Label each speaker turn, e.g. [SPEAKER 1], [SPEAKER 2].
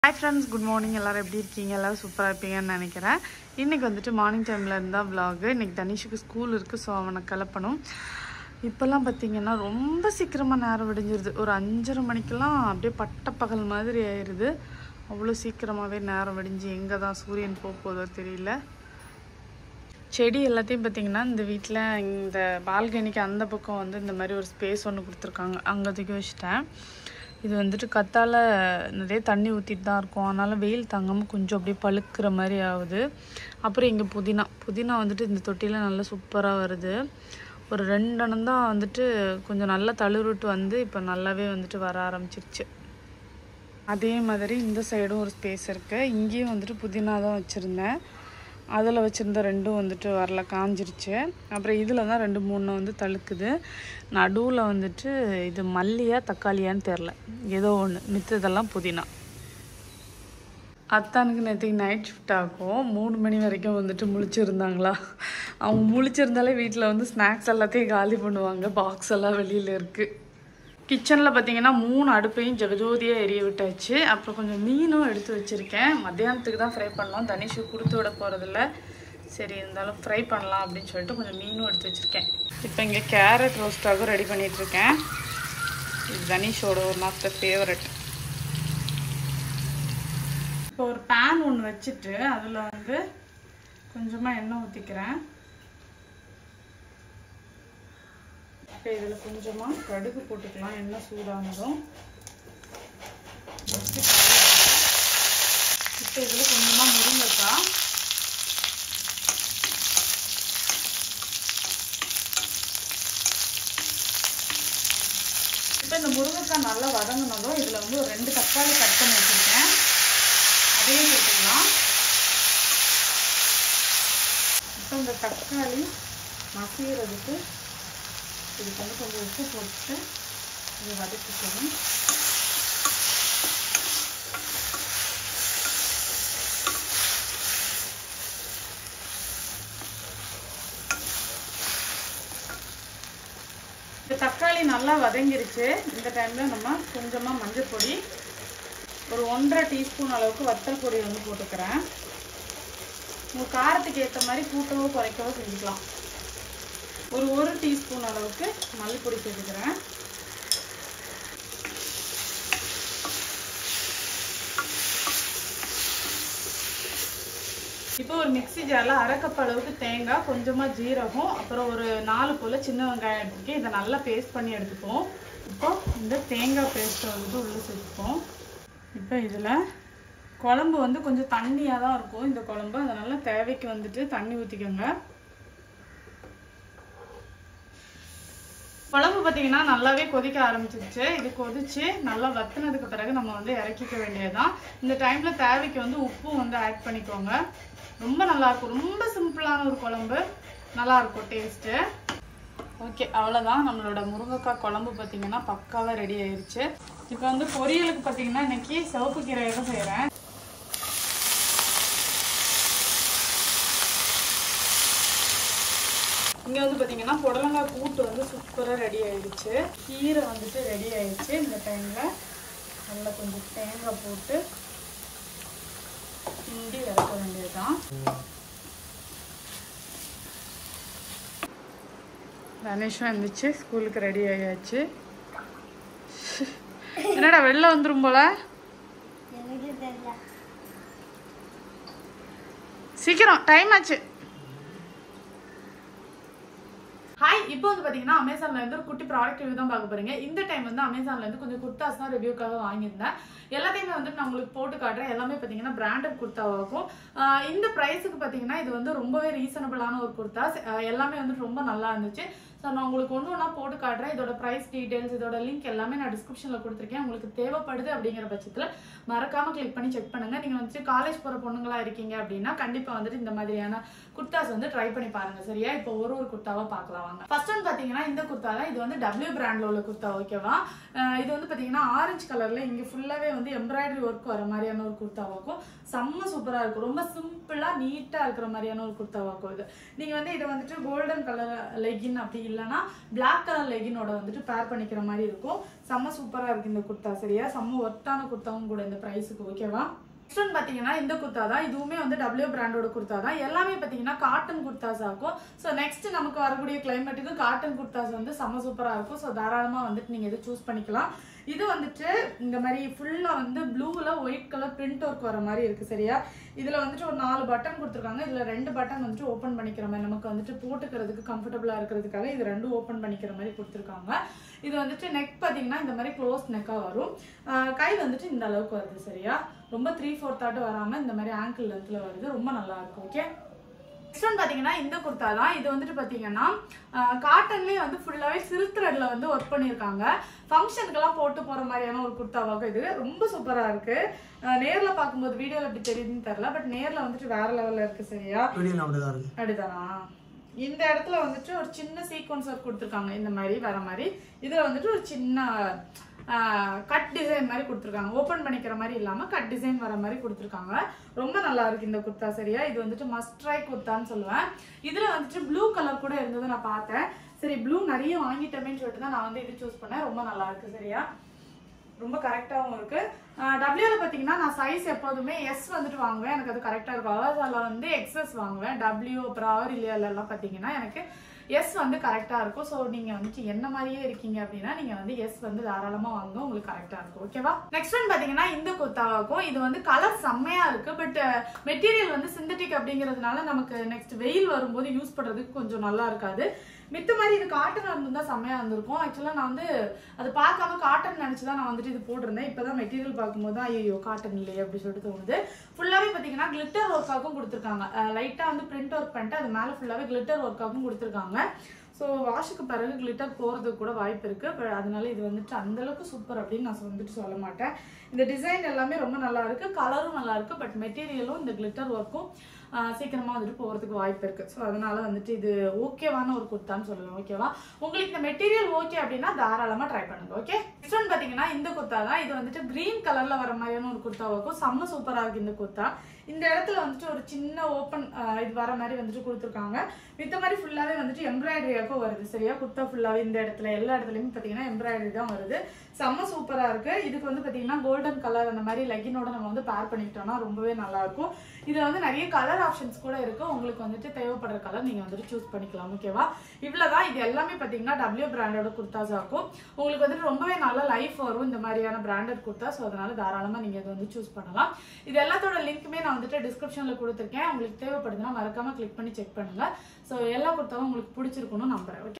[SPEAKER 1] Hi friends, good morning. எல்லாரும் எப்படி இருக்கீங்க? எல்லாரும் சூப்பரா இருப்பீங்கன்னு நினைக்கிறேன். இன்னைக்கு வந்துட்டு மார்னிங் டைம்ல இருந்தா vlog. இன்னைக்கு தனிஷுக்கு ஸ்கூல் இருக்கு, சோ அவனை கிளப்பணும். இப்போலாம் பாத்தீங்கன்னா ரொம்ப சீக்கிரமா நேரம் விடிஞ்சிருது. ஒரு 5:30 மணிக்கெல்லாம் அப்படியே பட்டப்பகல் மாதிரி ஆயிருது. அவ்வளோ சீக்கிரமாவே நேரம் விடிஞ்சு எங்க தான் சூரியன் போகுதோ தெரியல. செடி எல்லாத்தையும் பார்த்தீங்கன்னா இந்த வீட்டில் இந்த பால்கனிக்கு அந்த பக்கம் வந்து இந்த மாதிரி ஒரு ஸ்பேஸ் ஒன்று கொடுத்துருக்காங்க, அங்கே தூக்கி வச்சுட்டேன். இது வந்துட்டு கத்தால நிறைய தண்ணி ஊற்றிட்டு தான் இருக்கும், அதனால் வெயில் தாங்காமல் கொஞ்சம் அப்படியே பழுக்கிற மாதிரி ஆகுது. அப்புறம் இங்கே புதினா வந்துட்டு இந்த தொட்டியில் நல்லா சூப்பராக வருது. ஒரு 2 அணம் தான் வந்துட்டு கொஞ்சம் நல்லா தளிர்விட்டு வந்து இப்போ நல்லாவே வந்துட்டு வர ஆரம்பிச்சிருச்சு. அதே மாதிரி இந்த சைடும் ஒரு ஸ்பேஸ் இருக்குது, இங்கேயும் வந்துட்டு புதினா தான் வச்சுருந்தேன். அதில் வச்சுருந்த 2ம் வந்துட்டு வரல, காஞ்சிருச்சு. அப்புறம் இதில் தான் 2-3 வந்து தழுக்குது. நடுவில் வந்துட்டு இது மல்லியா தக்காளியான்னு தெரில, ஏதோ ஒன்று. மித்ததெல்லாம் புதினா. அத்தானுக்கு நேற்றுக்கு நைட் ஷிஃப்ட் ஆகும், 3 மணி வரைக்கும் வந்துட்டு முழிச்சிருந்தாங்களா. அவங்க முழிச்சிருந்தாலே வீட்டில் வந்து ஸ்நாக்ஸ் எல்லாத்தையும் காலி பண்ணுவாங்க, பாக்ஸ் எல்லாம் வெளியில் இருக்குது. கிச்சனில் பார்த்தீங்கன்னா 3 அடுப்பையும் ஜெகஜோதியாக எரிய விட்டாச்சு. அப்புறம் கொஞ்சம் மீனும் எடுத்து வச்சுருக்கேன், மத்தியானத்துக்கு தான் ஃப்ரை பண்ணோம். தனிஷு கொடுத்து விட போகிறதில்ல, சரி இருந்தாலும் ஃப்ரை பண்ணலாம் அப்படின்னு சொல்லிட்டு கொஞ்சம் மீனும் எடுத்து வச்சுருக்கேன். இப்போ இங்கே கேரட் ரோஸ்டாகவும் ரெடி பண்ணிகிட்ருக்கேன். இது தனிஷோட ஒன் ஆஃப் த ஃபேவரட். இப்போ ஒரு பேன் ஒன்று வச்சுட்டு அதில் வந்து கொஞ்சமாக எண்ணெய் ஊற்றிக்கிறேன். இப்போ இதில் கொஞ்சமாக கடுகு போட்டுக்கலாம், எண்ணெய் சூடானதும். இப்போ இதில் கொஞ்சமாக முருங்கைக்காய், இப்போ இந்த முருங்கைக்காய் நல்லா வதங்கினதும் இதில் வந்து ஒரு 2 தக்காளி கட் பண்ணி வச்சுருக்கேன், அதையும் போட்டுக்கலாம். இப்போ இந்த தக்காளி மசிகிறதுக்கு இதுக்கு வந்து கொஞ்சம் உப்பு போட்டு இதை வதக்கிக்கணும். இந்த தக்காளி நல்லா வதங்கிருச்சு. இந்த டைமில் நம்ம கொஞ்சமாக மஞ்சள் பொடி, ஒரு 1.5 டீஸ்பூன் அளவுக்கு வத்தல் பொடி வந்து போட்டுக்கிறேன். உங்கள் காரத்துக்கு ஏற்ற மாதிரி கூட்டவோ குறைக்கவோ செஞ்சுக்கலாம். ஒரு 1 டீஸ்பூன் அளவுக்கு மல்லிப்பொடி சேர்த்துக்கிறேன். இப்போ ஒரு மிக்ஸி ஜாரில் 1/2 கப் அளவுக்கு தேங்காய், கொஞ்சமாக ஜீரகம், அப்புறம் ஒரு 4 போல் சின்ன வெங்காயம் எடுத்துக்கேன். இதை நல்லா பேஸ்ட் பண்ணி எடுத்துப்போம். இப்போ இந்த தேங்காய் பேஸ்ட்டை வந்துட்டு உள்ளே சேர்த்துப்போம். இப்போ இதில் குழம்பு வந்து கொஞ்சம் தண்ணியாக தான் இருக்கும் இந்த குழம்பு, அதனால் தேவைக்கு வந்துட்டு தண்ணி ஊற்றிக்கோங்க. குழம்பு பார்த்தீங்கன்னா நல்லாவே கொதிக்க ஆரம்பிச்சிருச்சு. இது கொதிச்சு நல்லா வத்தினதுக்கு பிறகு நம்ம வந்து இறக்கிக்க வேண்டியதுதான். இந்த டைமில் தேவைக்கு வந்து உப்பும் வந்து ஆட் பண்ணிக்கோங்க. ரொம்ப நல்லாயிருக்கும், ரொம்ப சிம்பிளான ஒரு குழம்பு, நல்லாயிருக்கும் டேஸ்ட்டு. ஓகே, அவ்வளோதான். நம்மளோட முருங்கைக்காய் குழம்பு பார்த்தீங்கன்னா பக்காவாக ரெடி ஆயிடுச்சு. இப்போ வந்து பொரியலுக்கு பார்த்தீங்கன்னா இன்னைக்கு சிவப்பு கீரையை தான் செய்கிறேன். இங்கே வந்து பார்த்தீங்கன்னா புடலங்காய் கூட்டு வந்து சூப்பராக ரெடி ஆயிடுச்சு. கீரை வந்துட்டு ரெடி ஆயிடுச்சு. இந்த டைமில் நல்லா கொஞ்சம் தேங்காய் போட்டு கிண்டி இறக்க வேண்டியதுதான். தனிஷும் இருந்துச்சு, ஸ்கூலுக்கு ரெடி ஆகியாச்சு. என்னடா வெளில வந்துடும் போல, சீக்கிரம் டைம் ஆச்சு. ஹாய், இப்போ வந்து பார்த்தீங்கன்னா அமேசான்ல இருந்து ஒரு குட்டி ப்ராடக்ட் ரிவ்யூ தான் பார்க்க போறீங்க. இந்த டைம் வந்து அமேசான்ல இருந்து கொஞ்சம் குர்தாஸ் தான் ரிவ்யூக்காக வாங்கியிருந்தேன். எல்லாத்தையுமே வந்து நான் உங்களுக்கு போட்டு காட்டுறேன். எல்லாமே பார்த்தீங்கன்னா பிராண்டட் குர்தாவாகும். இந்த ப்ரைஸுக்கு பார்த்தீங்கன்னா இது வந்து ரொம்பவே ரீசனபிளான ஒரு குர்தாஸ். எல்லாமே வந்துட்டு ரொம்ப நல்லா இருந்துச்சு. ஸோ நான் உங்களுக்கு ஒன்று போட்டு காட்டுறேன். இதோட ப்ரைஸ் டீட்டெயில்ஸ், இதோட லிங்க் எல்லாமே நான் டிஸ்கிரிப்ஷனில் கொடுத்துருக்கேன். உங்களுக்கு தேவைப்படுது அப்படிங்கிற பட்சத்தில் மறக்காமல் கிளிக் பண்ணி செக் பண்ணுங்கள். நீங்கள் வந்துட்டு காலேஜ் போகிற பொண்ணுங்களா இருக்கீங்க அப்படின்னா கண்டிப்பாக வந்துட்டு இந்த மாதிரியான குர்தாஸ் வந்து ட்ரை பண்ணி பாருங்கள், சரியா? இப்போ ஒரு குர்தாவை பார்க்கலாம் வாங்க. ஃபர்ஸ்ட் ஒன் பார்த்தீங்கன்னா இந்த குர்தா தான். இது வந்து W பிராண்டில் உள்ள குர்தா, ஓகேவா? இது வந்து பார்த்தீங்கன்னா ஆரஞ்சு கலரில் இங்கே ஃபுல்லாகவே வந்து எம்ப்ராய்டரி ஒர்க் வர மாதிரியான ஒரு குர்தாவாக்கும். செம்ம சூப்பராக இருக்கும், ரொம்ப சிம்பிளாக நீட்டாக இருக்கிற மாதிரியான ஒரு குர்தாவாக்கும் இது. நீங்கள் வந்து இதை வந்துட்டு கோல்டன் கலர் லெகின் அப்படி இல்லைன்னா பிளாக் கலர் லெகினோட வந்துட்டு பேர் பண்ணிக்கிற மாதிரி இருக்கும். செம்ம சூப்பராக இருக்குது இந்த குர்த்தா. சரியா, செம்ம ஒர்த்தான குர்த்தாவும் கூட இந்த ப்ரைஸுக்கு. ஓகேவா. நெக்ஸ்ட் ஒன் பார்த்தீங்கன்னா இந்த குர்த்தா தான். இதுவுமே வந்து W பிராண்டோட குர்த்தா தான். எல்லாமே பார்த்தீங்கன்னா காட்டன் குர்த்தாஸ் ஆகும். ஸோ நெக்ஸ்ட் நமக்கு வரக்கூடிய கிளைமேட்டுக்கு காட்டன் குர்த்தாஸ் வந்து செம்ம சூப்பராக இருக்கும். ஸோ தாராளமாக வந்துட்டு நீங்கள் இதை சூஸ் பண்ணிக்கலாம். இது வந்துட்டு இந்த மாதிரி ஃபுல்லாக வந்து ப்ளூவில் ஒயிட் கலர் பிரிண்ட் ஒர்க் வர மாதிரி இருக்குது. சரியா, இதில் வந்துட்டு ஒரு 4 பட்டன் கொடுத்துருக்காங்க. இதில் 2 பட்டன் வந்துட்டு ஓப்பன் பண்ணிக்கிற மாதிரி, நமக்கு வந்துட்டு போட்டுக்கிறதுக்கு கம்ஃபர்டபுளாக இருக்கிறதுக்காக இது 2 ஓப்பன் பண்ணிக்கிற மாதிரி கொடுத்துருக்காங்க. இது வந்துட்டு நெக் பார்த்தீங்கன்னா இந்த மாதிரி க்ளோஸ் நெக்காக வரும். கை வந்துட்டு இந்த அளவுக்கு வருது. சரியா, ரொம்ப 3/4 வராமல் இந்த மாதிரி ஆங்கிள் லென்த்தில் வருது. ரொம்ப நல்லா இருக்கும். ஓகே. நெக்ஸ்ட் ஒன் பார்த்தீங்கன்னா இந்த குர்த்தா தான். இது வந்துட்டு பார்த்தீங்கன்னா காட்டன்லேயே வந்து ஃபுல்லாகவே சில்க் த்ரெட்ல வந்து ஒர்க் பண்ணியிருக்காங்க. ஃபங்க்ஷனுக்கெல்லாம் போட்டு போகிற மாதிரியான ஒரு குர்த்தாவாக இது ரொம்ப சூப்பராக இருக்குது. நேரில் பார்க்கும்போது வீடியோவில் எப்படி தெரியுதுன்னு தெரில, பட் நேரில் வந்துட்டு வேற லெவலில் இருக்குது. சரியா, அப்படிதானா. இந்த இடத்துல வந்துட்டு ஒரு சின்ன சீக்வன்ஸ் ஒர்க் கொடுத்துருக்காங்க இந்த மாதிரி வர மாதிரி. இதில் வந்துட்டு ஒரு சின்ன கட் டிசைன் மாதிரி கொடுத்துருக்காங்க. ஓப்பன் பண்ணிக்கிற மாதிரி இல்லாமல் கட் டிசைன் வர மாதிரி கொடுத்துருக்காங்க. ரொம்ப நல்லா இருக்கு இந்த குர்த்தா. சரியா, இது வந்துட்டு மஸ்ட் ட்ரை குர்த்தான்னு சொல்லுவேன். இதில் வந்துட்டு ப்ளூ கலர் கூட இருந்தது நான் பார்த்தேன். சரி, ப்ளூ நிறைய வாங்கிட்டோமேன்னு சொல்லிட்டு தான் நான் வந்து இது சூஸ் பண்ணேன். ரொம்ப நல்லா இருக்கு. சரியா, ரொம்ப கரெக்டாகவும் இருக்குது. டபிள்யூவில் பார்த்தீங்கன்னா நான் சைஸ் எப்போதுமே எஸ் வந்துட்டு வாங்குவேன். எனக்கு அது கரெக்டாக இருக்கும். அவாசாவில் வந்து எக்ஸஸ் வாங்குவேன். டபிள்யூ அப்புறம் ஆரிலியாலெல்லாம் பார்த்தீங்கன்னா எனக்கு எஸ் வந்து கரெக்டாக இருக்கும். ஸோ நீங்கள் வந்துட்டு என்ன மாதிரியே இருக்கீங்க அப்படின்னா நீங்கள் வந்து எஸ் வந்து தாராளமாக வாங்க, உங்களுக்கு கரெக்டாக இருக்கும். ஓகேவா. நெக்ஸ்ட் ஒன் பார்த்தீங்கன்னா இந்த குர்த்தாவாக்கும். இது வந்து கலர் செம்மையாக இருக்குது. பட் மெட்டீரியல் வந்து சிந்தட்டிக் அப்படிங்கிறதுனால நமக்கு நெக்ஸ்ட் வெயில் வரும்போது யூஸ் பண்ணுறதுக்கு கொஞ்சம் நல்லா இருக்காது. மித்த மாதிரி இது காட்டனாக இருந்திருந்தா செம்மையாக இருந்திருக்கும். ஆக்சுவலாக நான் வந்து அது பார்க்காம காட்டன் நினச்சி தான் நான் வந்துட்டு இது போட்டிருந்தேன். இப்போ தான் மெட்டீரியல் பார்க்கும்போது தான் ஐயோ காட்டன் இல்லையே அப்படி சொல்லிட்டு தோணுது. ஃபுல்லாகவே பார்த்தீங்கன்னா கிளிட்டர் ஒர்க்காகவும் கொடுத்துருக்காங்க. லைட்டாக வந்து பிரிண்ட் ஒர்க் பண்ணிட்டு அது மேலே ஃபுல்லாகவே கிளிட்டர் ஒர்க்காகவும் கொடுத்துருக்காங்க. ஸோ வாஷுக்கு பிறகு கிளிட்டர் போகிறதுக்கு கூட வாய்ப்பு இருக்குது. அதனால இது வந்துட்டு அந்தளவுக்கு சூப்பர் அப்படின்னு நான் வந்துட்டு சொல்ல மாட்டேன். இந்த டிசைன் எல்லாமே ரொம்ப நல்லா இருக்குது, கலரும் நல்லா இருக்குது. பட் மெட்டீரியலும் இந்த கிளிட்டர் ஒர்க்கும் சீக்கிரமாக வந்துட்டு போகிறதுக்கு வாய்ப்பு இருக்குது. ஸோ அதனால வந்துட்டு இது ஓகேவான ஒரு குர்த்தான்னு சொல்லுவேன். ஓகேவா. உங்களுக்கு இந்த மெட்டீரியல் ஓகே அப்படின்னா தாராளமாக ட்ரை பண்ணுங்க. ஓகே. நெக்ஸ்ட் ஒன் பார்த்தீங்கன்னா இந்த குர்த்தா தான். இது வந்துட்டு கிரீன் கலரில் வர மாதிரியான ஒரு குர்த்தாவாக்கும். செம்ம சூப்பராக இருக்குது இந்த குர்த்தா. இந்த இடத்துல வந்துட்டு ஒரு சின்ன ஓப்பன் இது வர மாதிரி வந்துட்டு கொடுத்துருக்காங்க. மித்த மாதிரி ஃபுல்லாகவே வந்துட்டு எம்ப்ராய்டரியாக்கும் வருது. சரியா, குர்த்தா ஃபுல்லாகவே இந்த இடத்துல எல்லா இடத்துலையுமே பார்த்தீங்கன்னா எம்ப்ராய்டரி தான் வருது. செம்ம சூப்பராக இருக்குது. இதுக்கு வந்து பார்த்தீங்கன்னா கோல்டன் கலர் அந்த மாதிரி லெகினோட நம்ம வந்து பேர் பண்ணிக்கிட்டோம்னா ரொம்பவே நல்லாயிருக்கும். இதில் வந்து நிறைய கலர் ஆப்ஷன்ஸ் கூட இருக்குது. உங்களுக்கு வந்துட்டு தேவைப்படுற கலர் நீங்கள் வந்துட்டு சூஸ் பண்ணிக்கலாம். ஓகேவா. இவ்வளோதான். இது எல்லாமே பார்த்தீங்கன்னா W பிராண்டோட குர்த்தாஸ் ஆகும். உங்களுக்கு வந்துட்டு ரொம்பவே நல்ல லைஃப் வரும் இந்த மாதிரியான பிராண்டட் குர்த்தா. ஸோ அதனால தாராளமாக நீங்கள் இதை வந்து சூஸ் பண்ணலாம். இது எல்லாத்தோட லிங்க்குமே நான் வந்துட்டு டிஸ்கிரிப்ஷனில் கொடுத்துருக்கேன். உங்களுக்கு தேவைப்படுதுன்னா மறக்காமல் கிளிக் பண்ணி செக் பண்ணுங்கள். ஸோ எல்லா குர்த்தாவும் உங்களுக்கு பிடிச்சிருக்கணும்னு நம்புறேன். ஓகே.